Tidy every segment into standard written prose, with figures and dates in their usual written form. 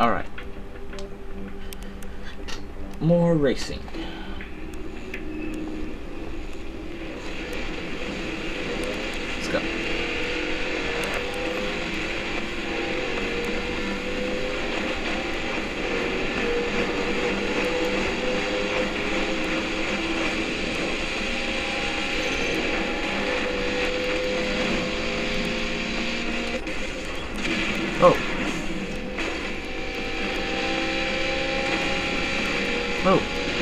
Alright. More racing. Let's go. Oh. Oh.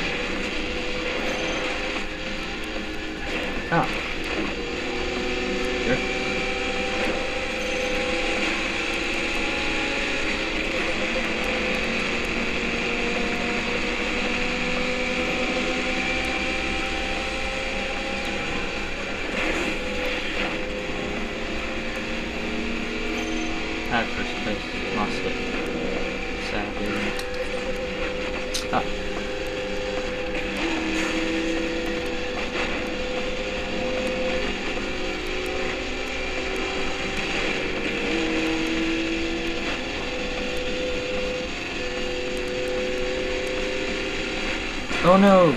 Ah. Sure. Had first place, lost it. Sadly. Ah. Oh no!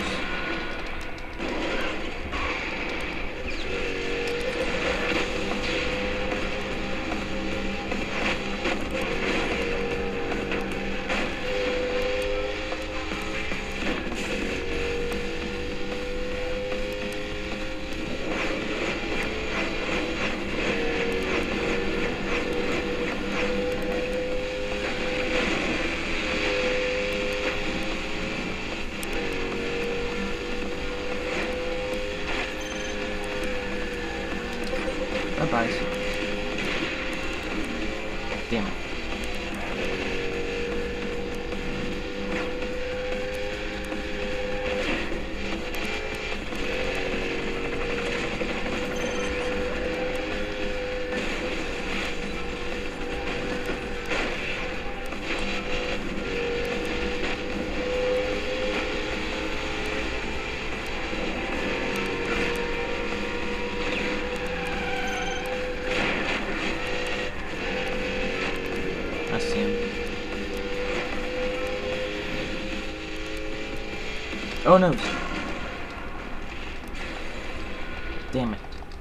Bye-bye. Damn it. I see him. Oh no! Damn it.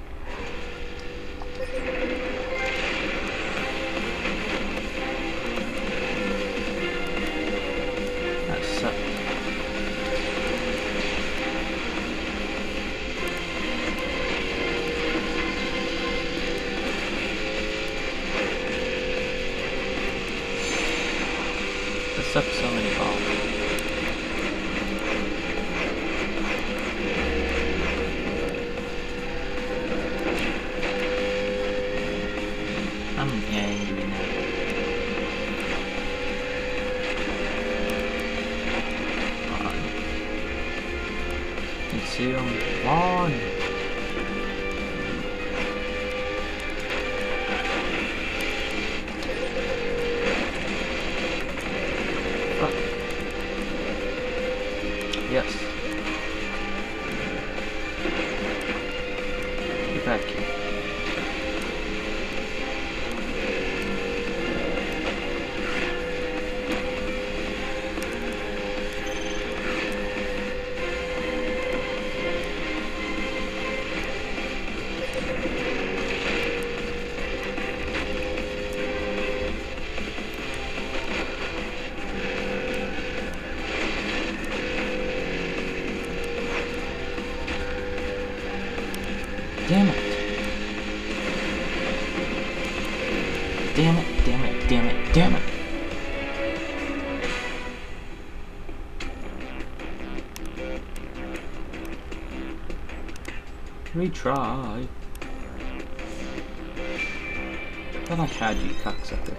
That sucked. That sucked so many balls. I'm angry now. Come on. You see him? Come on. Fuck. Yes. Get back here. Damn it. Damn it, damn it, damn it, damn it. Retry. Thought I had you, cocksucker.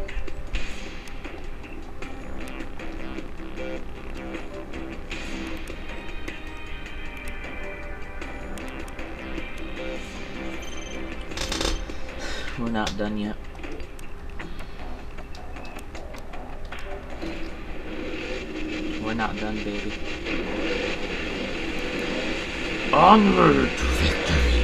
We're not done yet. We're not done, baby. Onward to victory!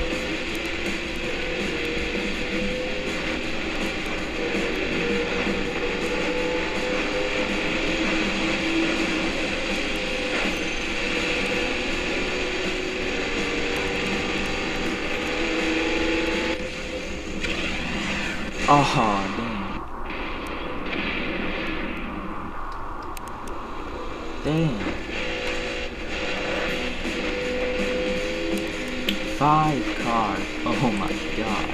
Oh, damn. Damn. 5 cars. Oh my god.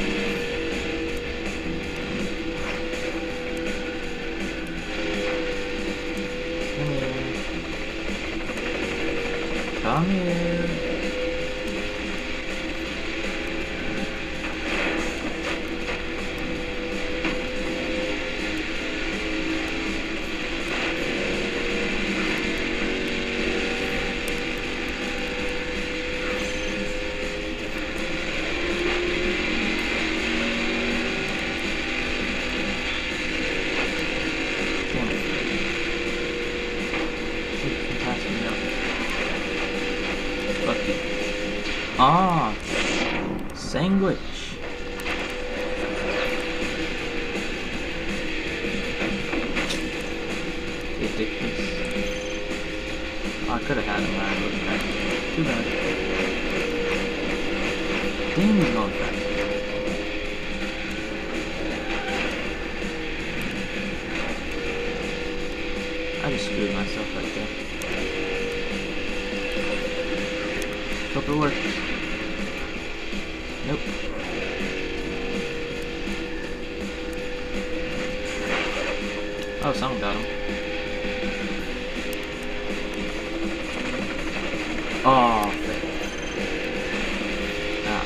Come here. Ah, sandwich. Ridiculous. Oh, I could have had him when I looked back. Too bad. Damn, he's going fast. I just screwed myself right there. Hope it works. Nope. Oh, someone got him. Oh, fair. Ah.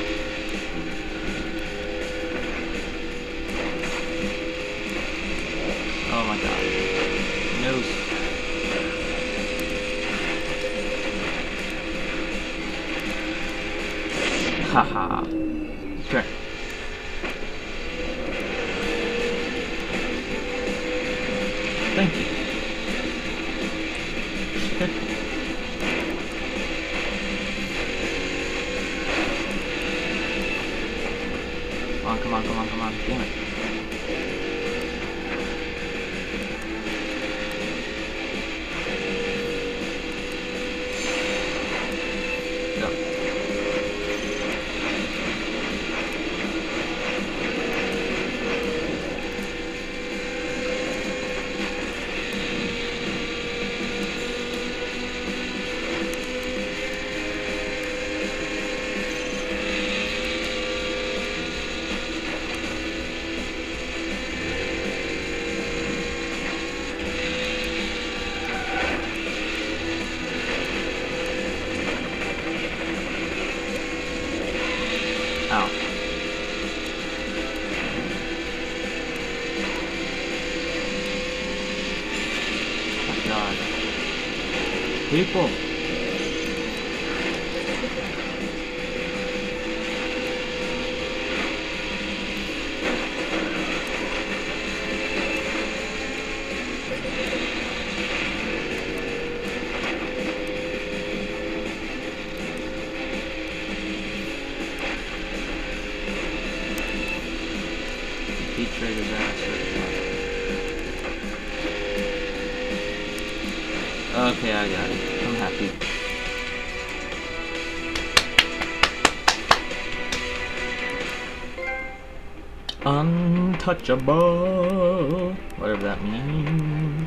Oh my god. Nose. Haha. Okay. Thank you. Come on, come on, come on. Damn it. Go. Ow. Oh god. People. He traded that. Okay, I got it. I'm happy. Untouchable. Whatever that means.